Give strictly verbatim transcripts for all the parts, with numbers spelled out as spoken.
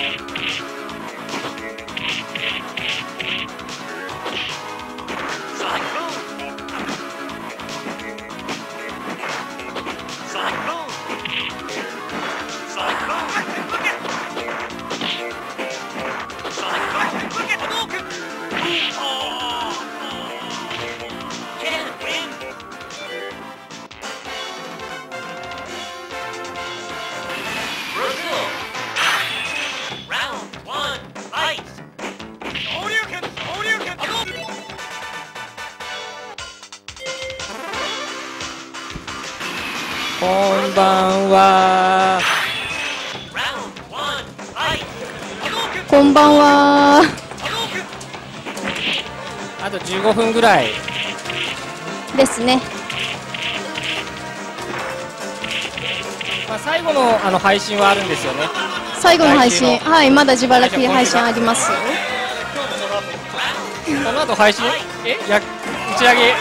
こんばんは。 こんばんは。 あとじゅうごふんぐらいですね。 まあ、最後のあの配信はあるんですよね。 最後の配信、はい、まだ自腹切り配信ありますよ。 この後配信、え、や、打ち上げ。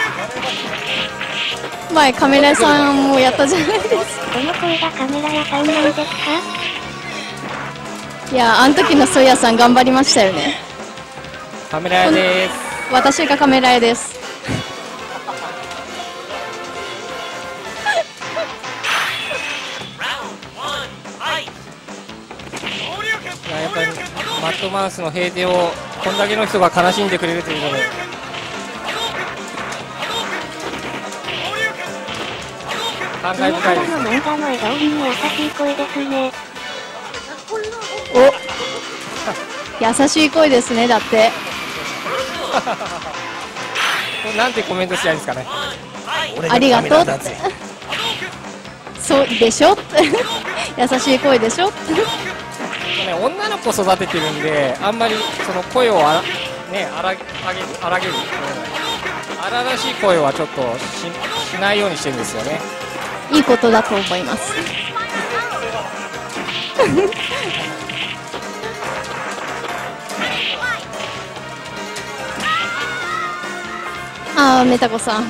前カメラ屋さんもやったじゃないですか。 この声がカメラ屋さんなんですか？ いや、あの時のソイヤさん頑張りましたよね。 カメラ屋です。 私がカメラ屋です。 いや、やっぱりマッドマウスの閉店をこんだけの人が悲しんでくれるというので、感慨深いです。 の漫画の絵通りに優しい声ですね。 お、優しい声ですね。だってこれなんてコメントしたらいいんですかね。 ありがとうって。そうでしょ優しい声でしょね、女の子育ててるんで、あんまりその声をあら、ね、荒げ荒げる、荒々しい声はちょっと し, しないようにしてるんですよね。 いいことだと思います。ああ、メタコさん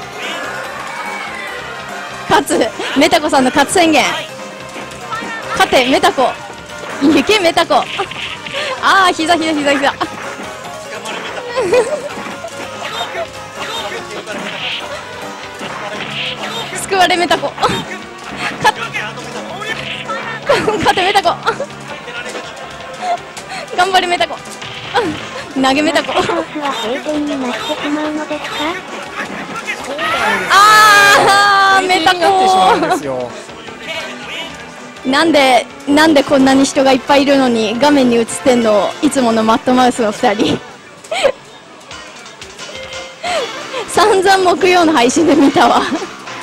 勝つ。メタコさんの勝つ宣言。勝てメタコ、いけメタコ。ああ、膝膝膝膝救われメタコ勝てメタコ頑張れメタコ投げメタコ。 ハウスは閉店になってしまうのですか？ ああ、メタコなんでなんでこんなに人がいっぱいいるのに画面に映ってんのいつものマットマウスのふたり散々木曜の配信で見たわ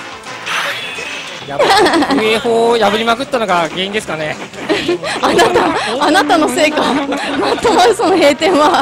やばい、上法を破りまくったのが原因ですかねあなたあなたのせいかマットマウスの閉店は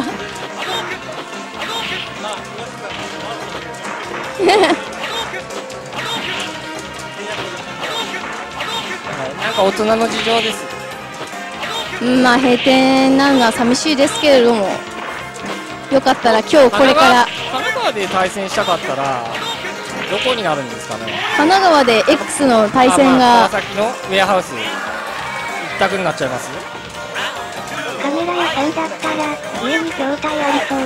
なんか大人の事情です。 まあ閉店なのは寂しいですけれども、よかったら今日これから神奈川で対戦したかったらどこになるんですかね。 神奈川で X の対戦が、 まあ、川崎のウェアハウス一択になっちゃいます。 カメラ屋さんだったら家に筐体ありそう。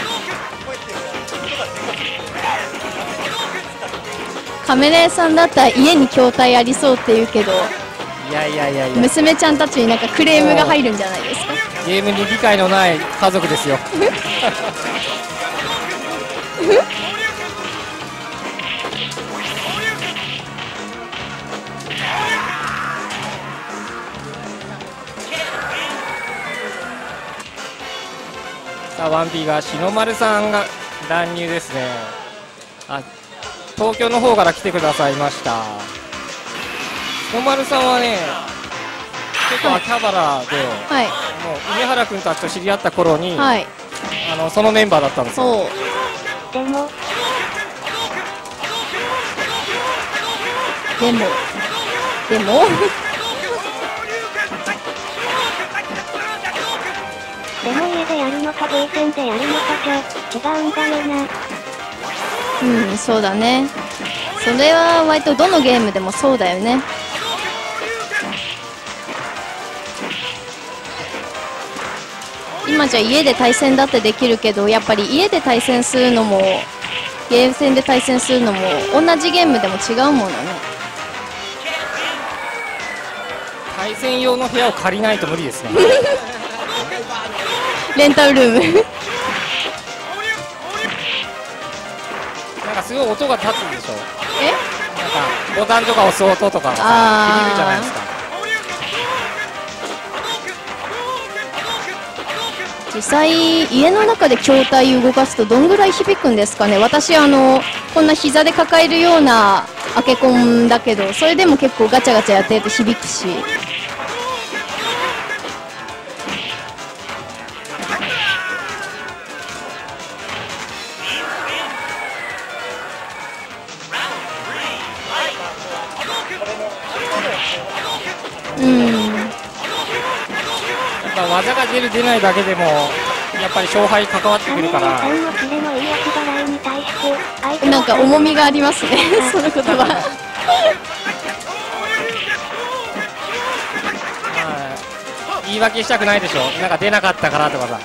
カメラ屋さんだったら家に筐体ありそうって言うけど、 いやいやいやいや、 娘ちゃんたちになんかクレームが入るんじゃないですか。 ゲームに理解のない家族ですよさあ、ワンピーが篠丸さんが乱入ですね。あ、東京の方から来てくださいました。篠丸さんはね、結構秋葉原で、 はい、 もう梅原君たちと知り合った頃に、 はい、 あのそのメンバーだったんですよ。 そうでもでもでもでも家でやるのかゲーセンでやるのかじゃ違うんだよな。 うん、そうだね。それは割とどのゲームでもそうだよね。 今じゃ家で対戦だってできるけど、やっぱり家で対戦するのもゲーム戦で対戦するのも同じゲームでも違うものね。 対戦用の部屋を借りないと無理ですね。 レンタルルームなんかすごい音が立つんでしょ。 え、 なんかボタンとか押す音とかがさあー響くじゃないですか。 実際家の中で筐体動かすとどんぐらい響くんですかね。私あのこんな膝で抱えるようなアケコンだけど、それでも結構ガチャガチャやってると響くし。うん、 やっぱ技が出る出ないだけでもやっぱり勝敗関わってくるから。 三持ちでもいい足払いに対して相手なんか重みがありますねその言葉。 まあ言い訳したくないでしょ。なんか出なかったからとかさ。 うん、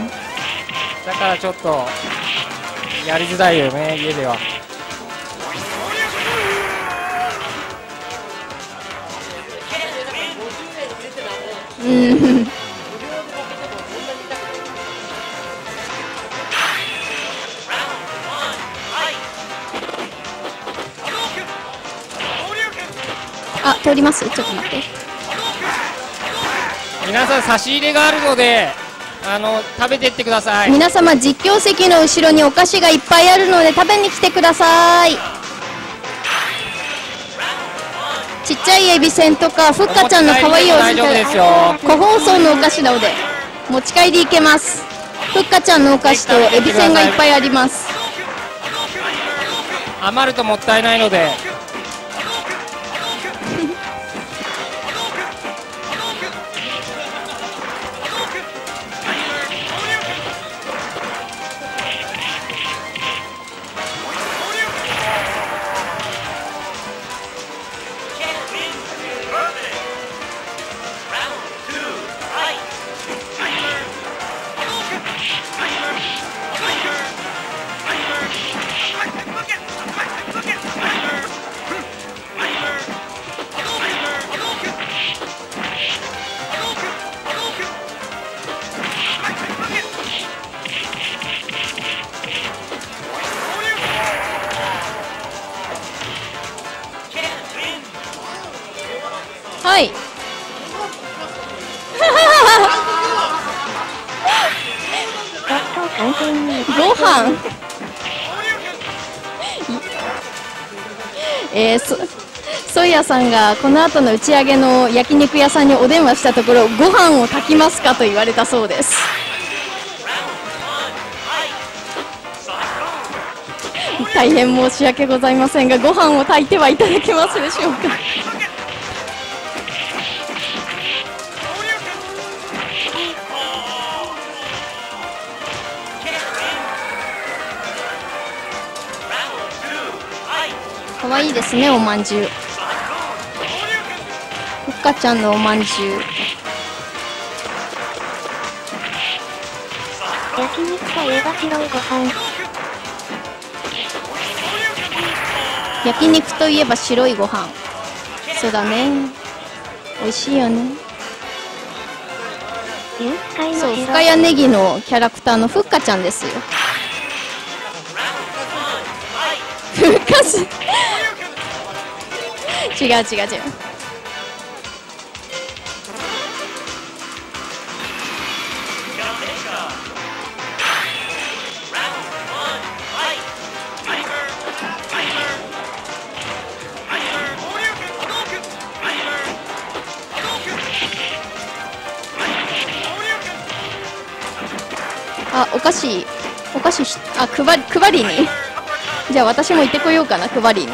だからちょっとやりづらいよね、家では。 うん、あ、通ります。ちょっと待って。 皆さん差し入れがあるのであの食べてってください。 皆様実況席の後ろにお菓子がいっぱいあるので食べに来てください。ちっちゃいエビせんとかふっかちゃんの可愛いお大丈夫ですよ。 個包装のお菓子なので持ち帰りいけます。ふっかちゃんのお菓子とエビせんがいっぱいあります。 余るともったいないので。 はい。 ちょっと完全にご飯えー、そソイヤさんがこの後の打ち上げの焼肉屋さんにお電話したところ、ご飯を炊きますかと言われたそうです。大変申し訳ございませんが、ご飯を炊いてはいただけますでしょうか。かわいいですね、おまんじゅう。ふっかちゃんのおまんじゅう。 焼肉といえば白いご飯。 焼肉といえば白いご飯。そうだね。美味しいよね。 ユースカイのそう、 白深谷ネギのキャラクターのふっかちゃんですよ。ふっかし違う違う違う。あ、お菓子、お菓子し、あ、配り、配りに。じゃあ私も行ってこようかな、配りに。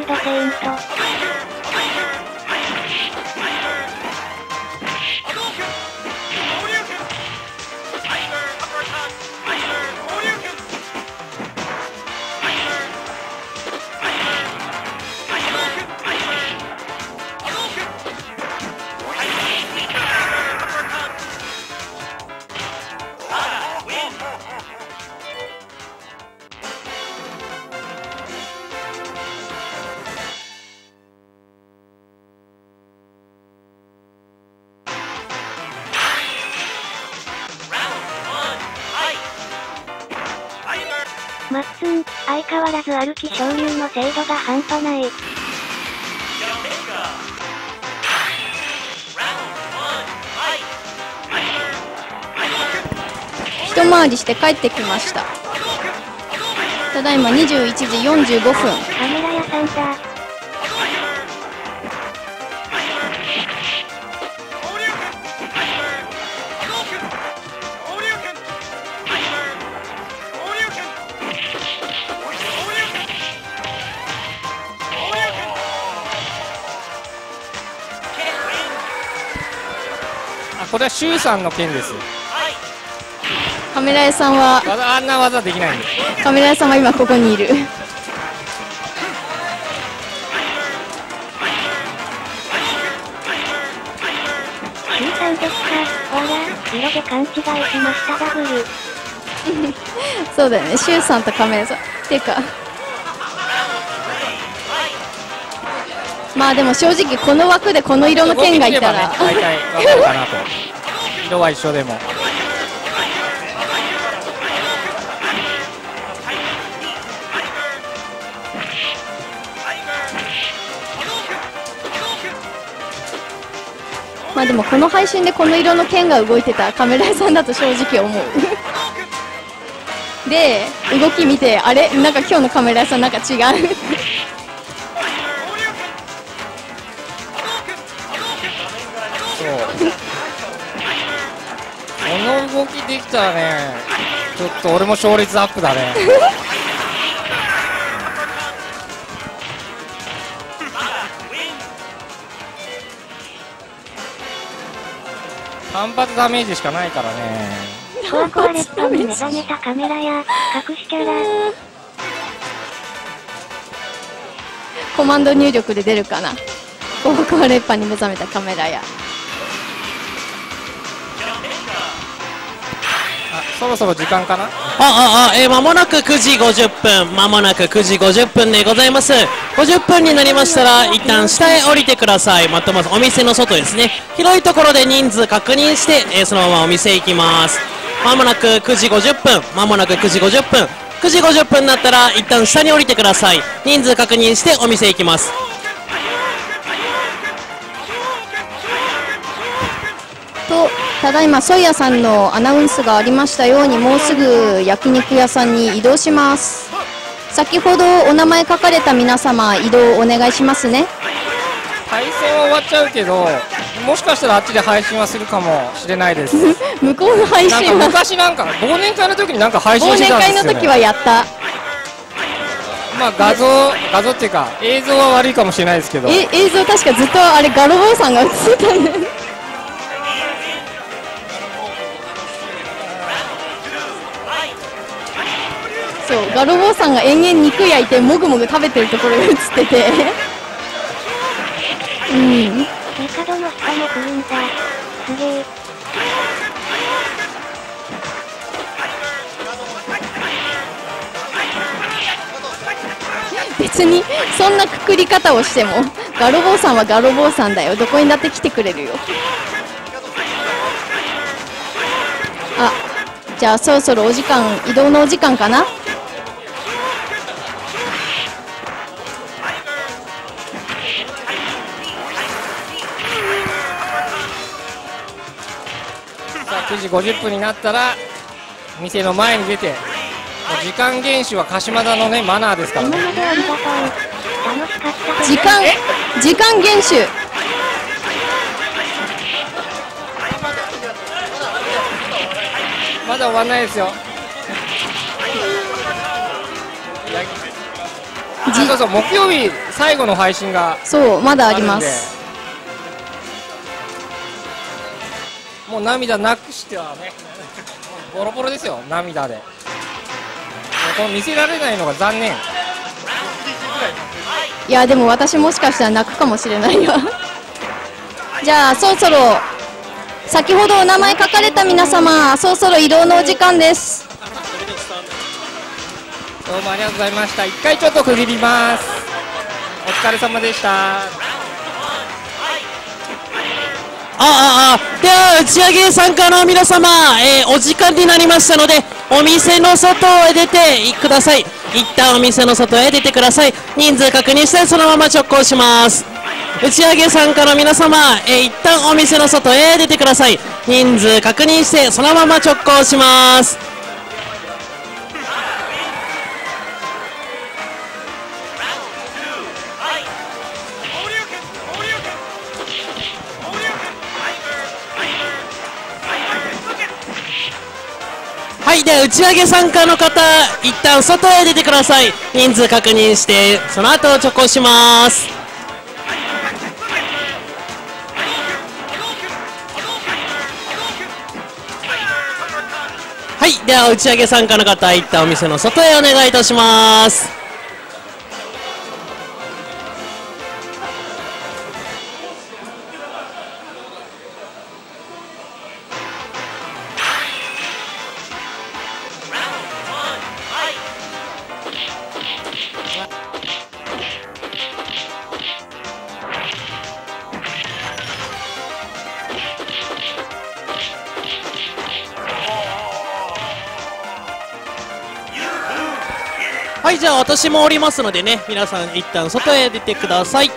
ルドセイント。マッツン、相変わらず歩き昇竜の精度が半端ない。 一回りして帰ってきました。ただいまにじゅういちじよんじゅうごふん。 カメラ屋さんだ。 あ、これはシュウさんの件です。 カメラ屋さんはあんな技できないんで。 カメラ屋さんは今ここにいる。 シュウさんですか。ほら、色で勘違いしました。ダブル。 そうだよね、シュウさんとカメラ屋さんっていうか、まあでも正直この枠でこの色の剣がいたら、 ね、大体わかるかなと。色は一緒でも。 まあでもこの配信でこの色の剣が動いてたカメラ屋さんだと正直思う。で動き見て、あれなんか今日のカメラ屋さんなんか違う。 そうこの動きできたらね、ちょっと俺も勝率アップだね。単発ダメージしかないからね。 コアコアレッパに目覚めたカメラや隠しキャラ。 コマンド入力で出るかな。コアコアレッパに目覚めたカメラや。 あ、そろそろ時間かな。 あああ、えー、間もなくくじごじゅっぷん、間もなくくじごじゅっぷんでございます。ごじゅっぷんになりましたら一旦下へ降りてください。またまずお店の外ですね。広いところで人数確認して、えー、そのままお店行きます。間もなくくじごじゅっぷん、間もなくくじごじゅっぷん、くじごじゅっぷんになったら一旦下に降りてください。人数確認してお店行きます。 とただいまソイヤさんのアナウンスがありましたように、もうすぐ焼肉屋さんに移動します。先ほどお名前書かれた皆様、移動お願いしますね。 対戦は終わっちゃうけど、もしかしたらあっちで配信はするかもしれないです。 向こうの配なんか信は昔なんか忘年会の時になんか配信忘年してたんですよ、ね、 会の時はやった。 まあ画像画像っていうか映像は悪いかもしれないですけど、 え映像確かずっとあれガロボーさんが映ってたね。そうガロボーさんが延々肉焼いてもぐもぐ食べてるところが映っててうん。 メカドの下も来るんだ。すげえ。 別にそんなくくり方をしてもガロボーさんはガロボーさんだよ。どこにだって来てくれるよ。あ、じゃあそろそろお時間、移動のお時間かな。 さあくじごじゅっぷんになったら店の前に出て、もう時間厳守は鹿島田のねマナーですからね。 今までありがとう。楽しかった。 時間時間厳守。 まだ終わんないですよ。 あそうそう、木曜日最後の配信がそうまだありまあるんで、 す。 もう涙なくしてはね、ボロボロですよ、涙で。もうこの見せられないのが残念。 いやでも私もしかしたら泣くかもしれないよじゃあそろそろ先ほどお名前書かれた皆様、そろそろ移動のお時間です。 どうもありがとうございました。一回ちょっと区切ります。お疲れ様でした。 あああでは打ち上げ参加の皆様、えーお時間になりましたので、お店の外へ出てください。一旦お店の外へ出てください。人数確認してそのまま直行します。打ち上げ参加の皆様、えー一旦お店の外へ出てください。人数確認してそのまま直行します。はい、では打ち上げ参加の方、一旦外へ出てください。人数確認してその後直行します。はい、では打ち上げ参加の方、一旦お店の外へお願いいたします。はい、じゃあ私もおりますのでね、皆さん一旦外へ出てください。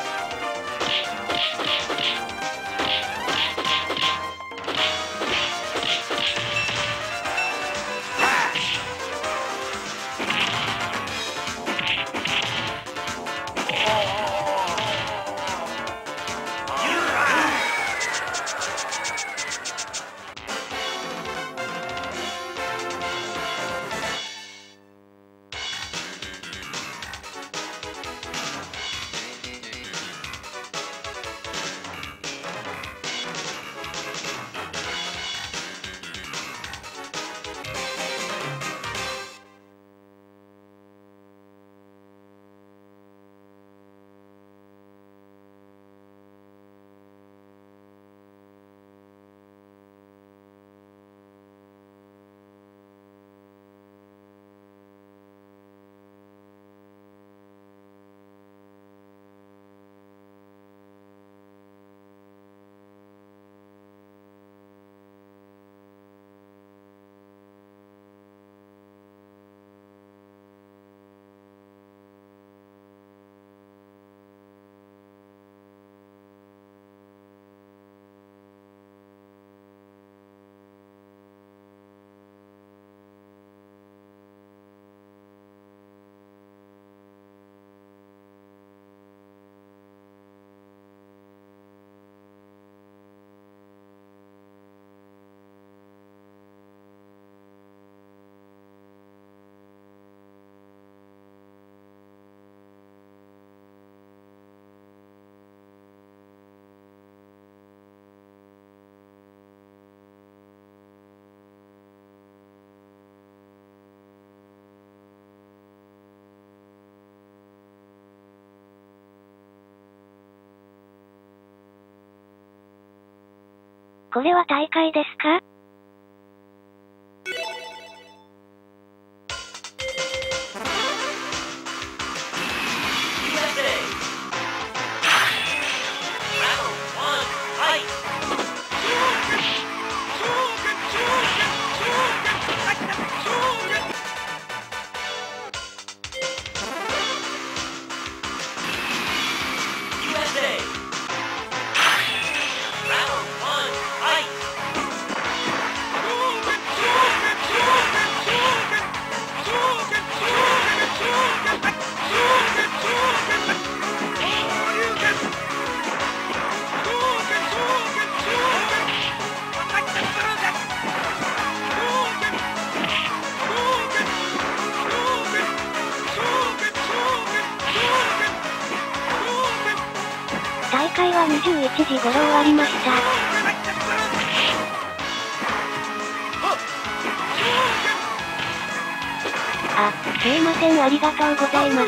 これは大会ですか？ はにじゅういちじ頃終わりました。あ、すいません、ありがとうございます。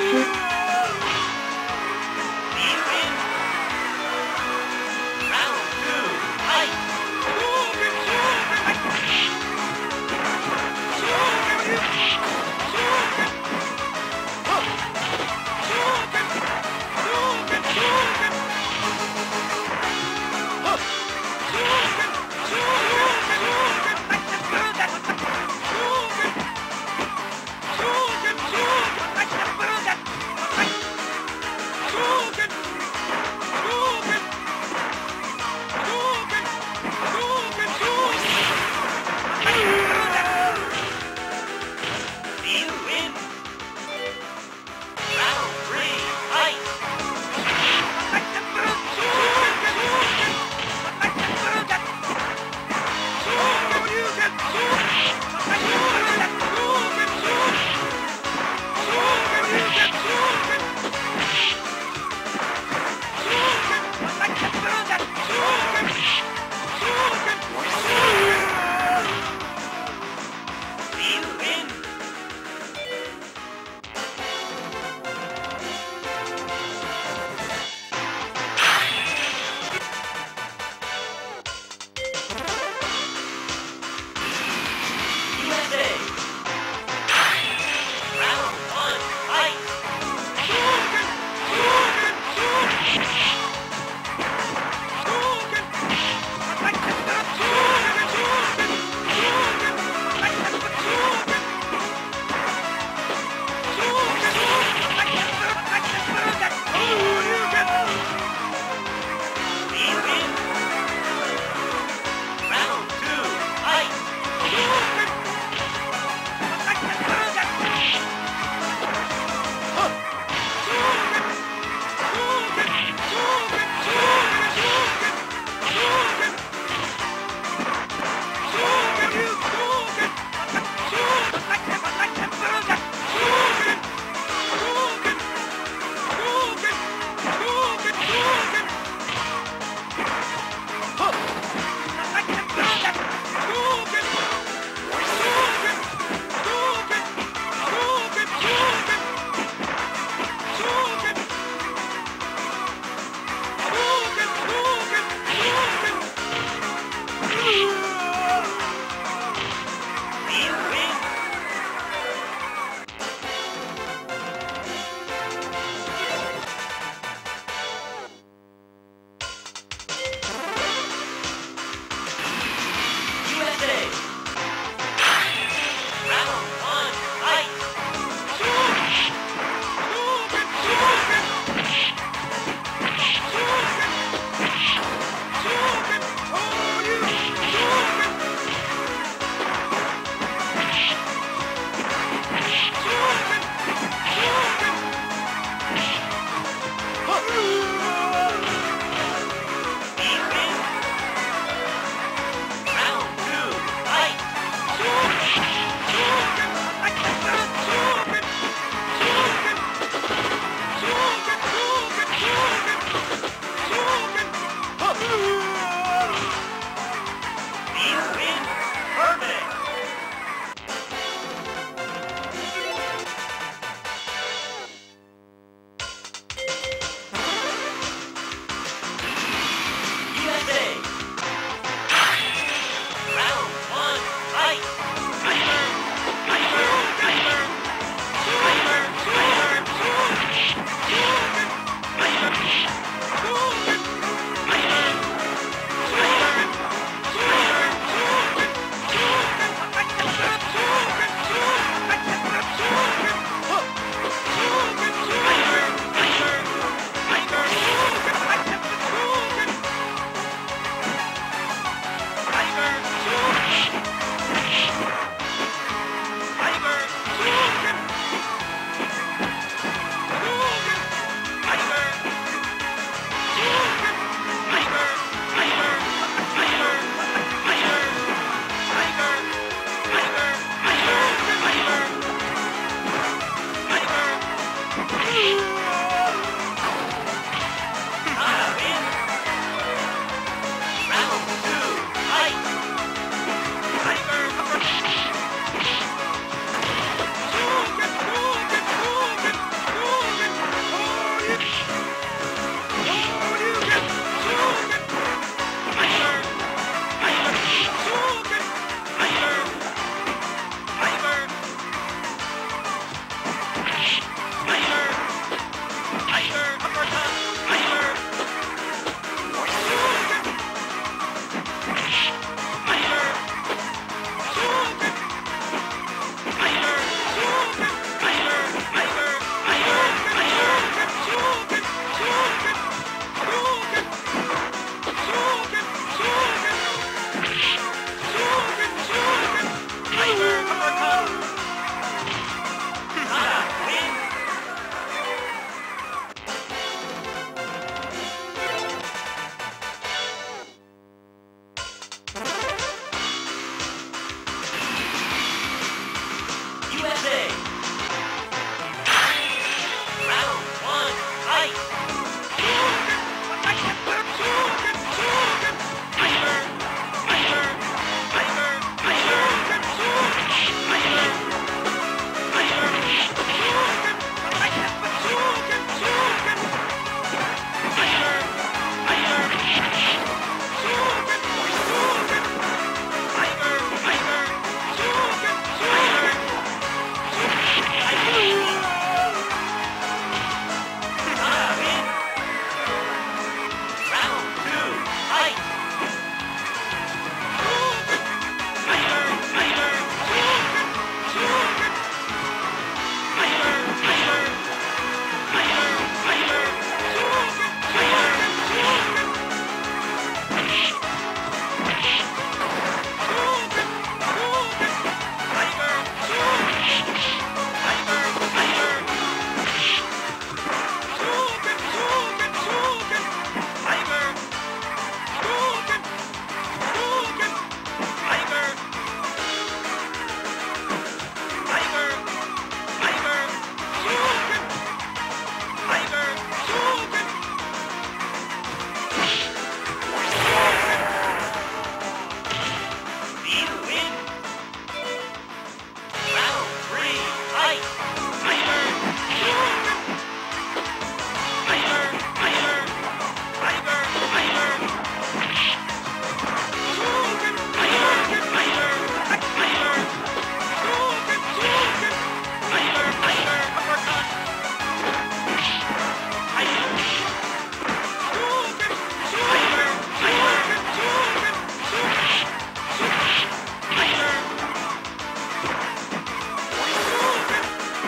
Tiger!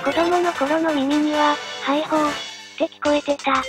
子供の頃の耳には、ハイホーって聞こえてた。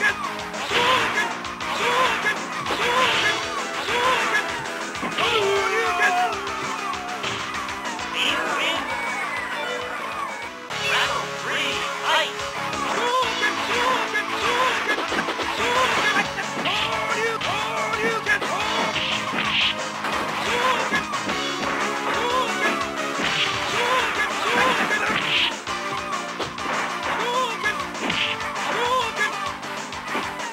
Hadouken!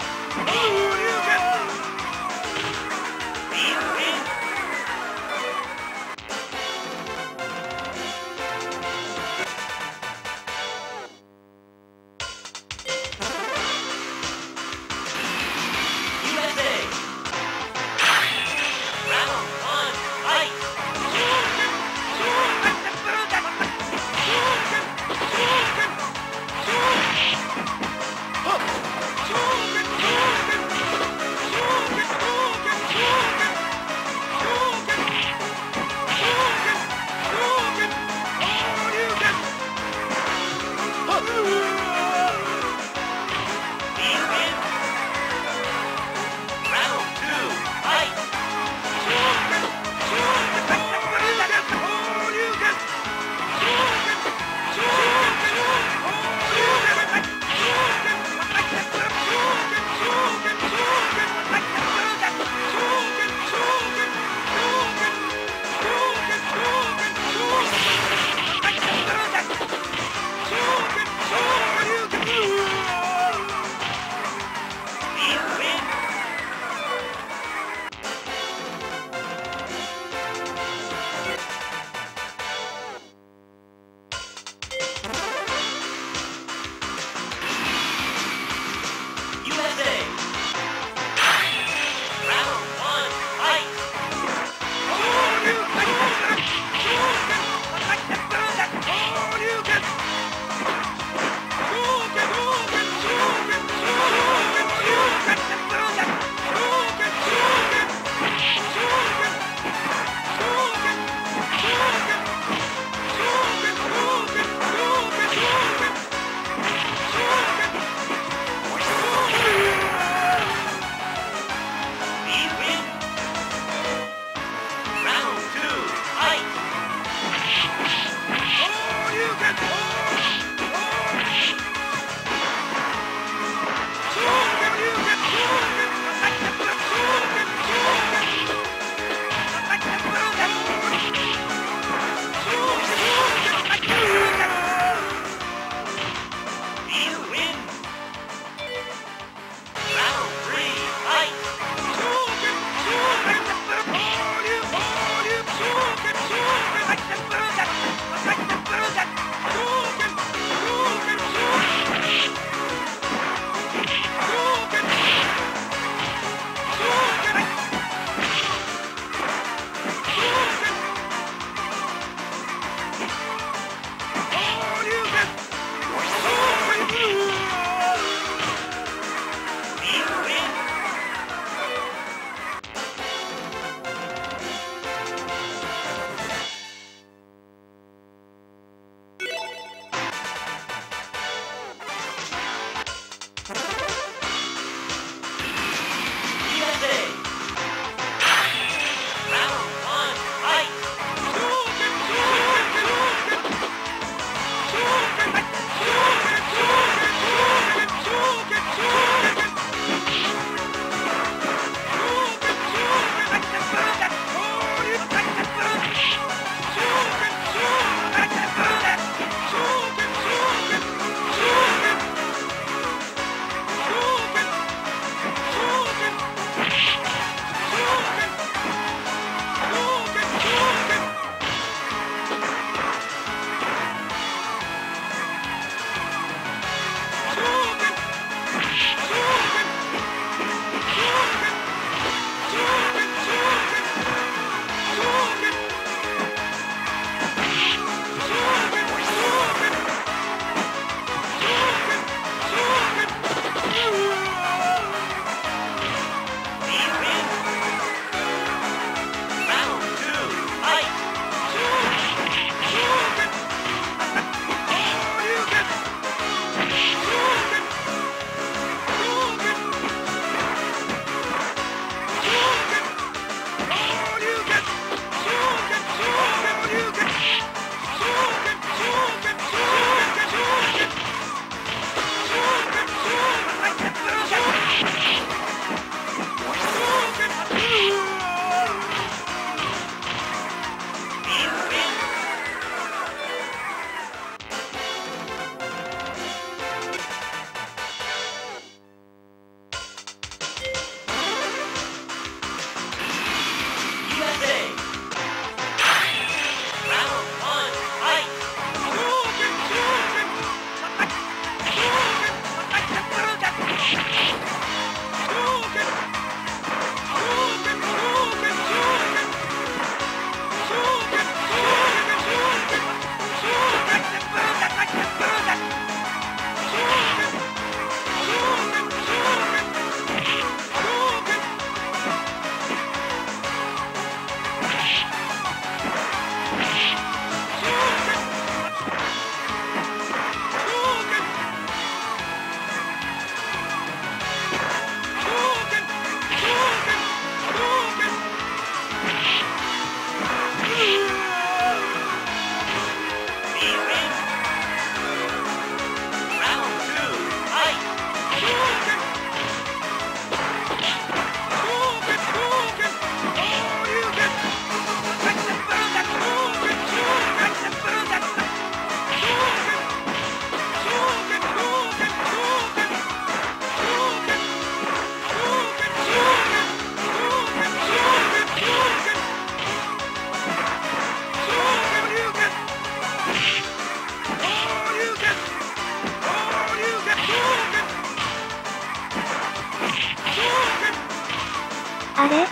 あれ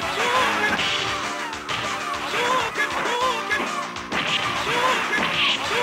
Show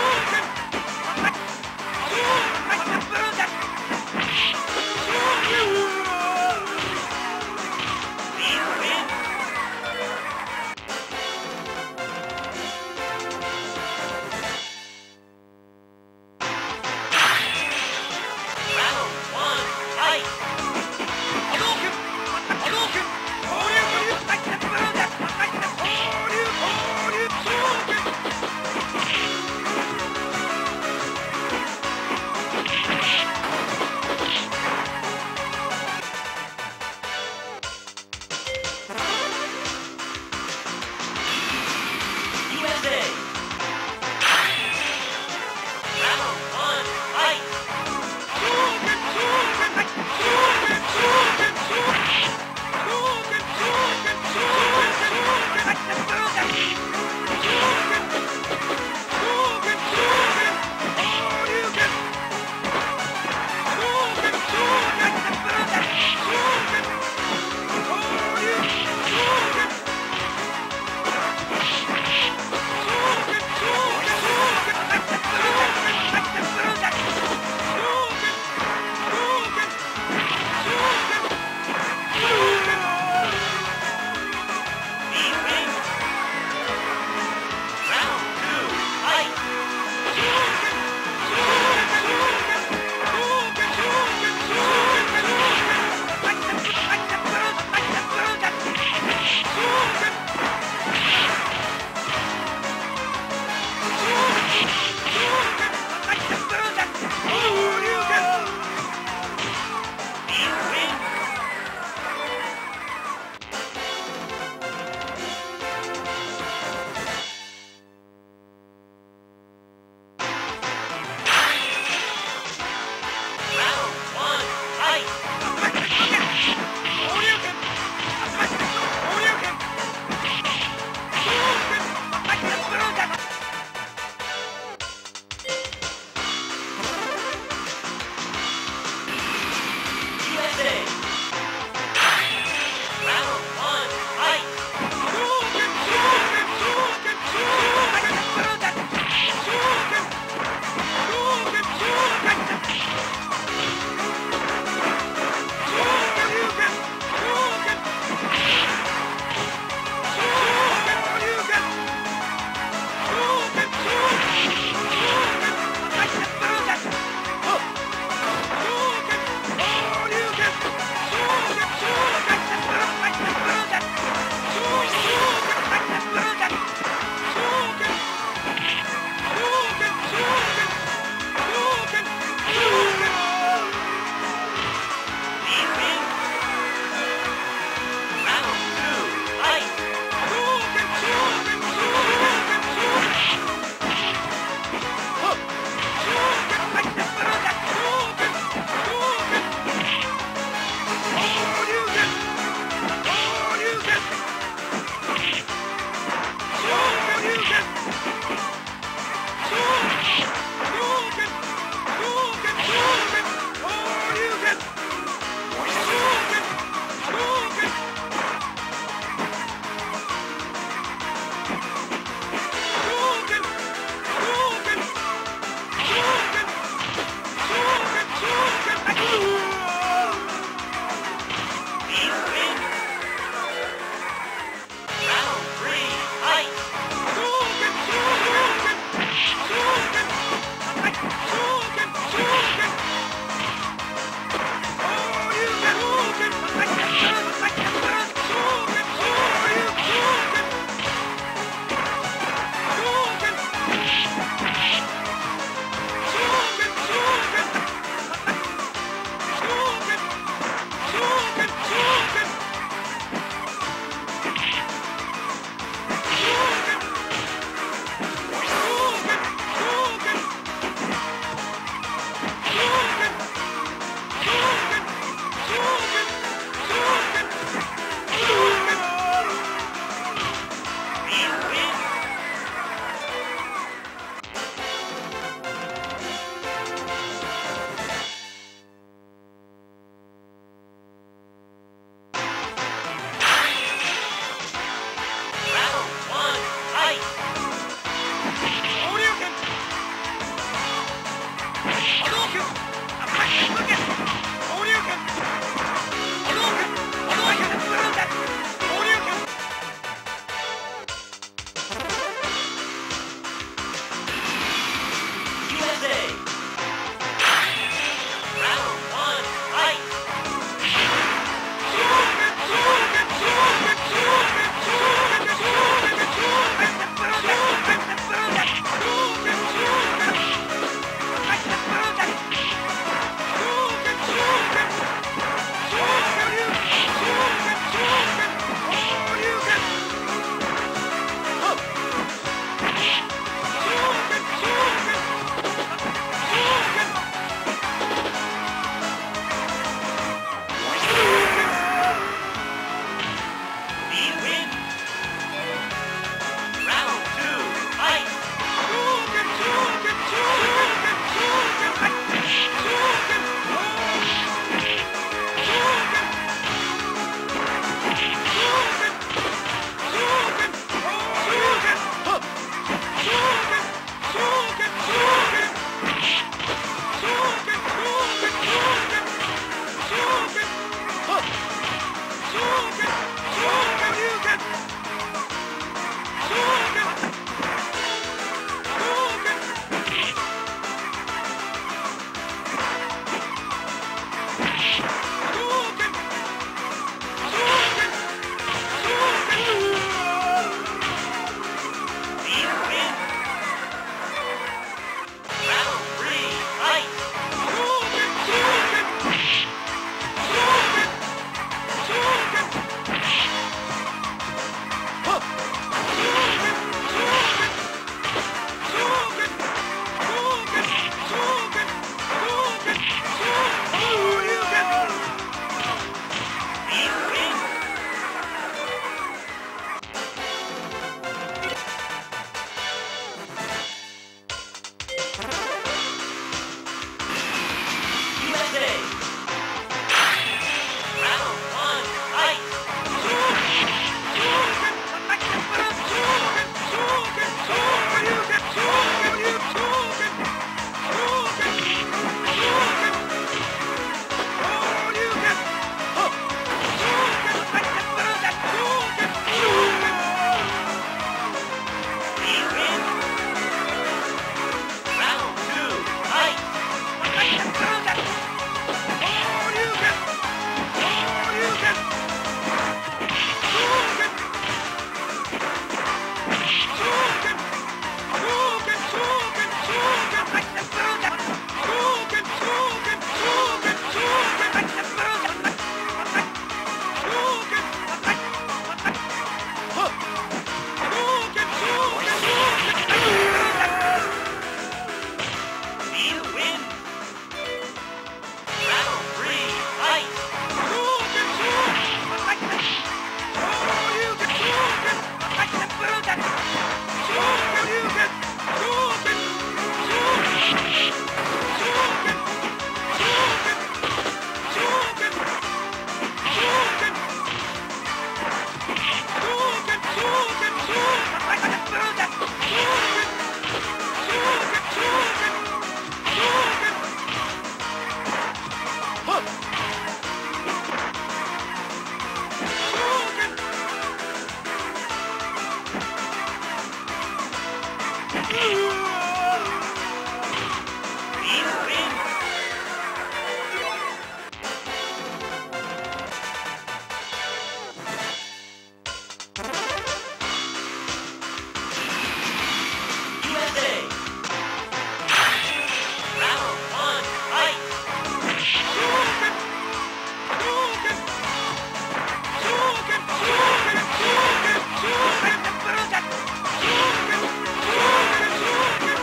Shoot!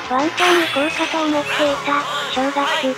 ワンチャン行こうかと思っていた、正月。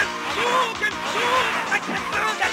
勝負勝負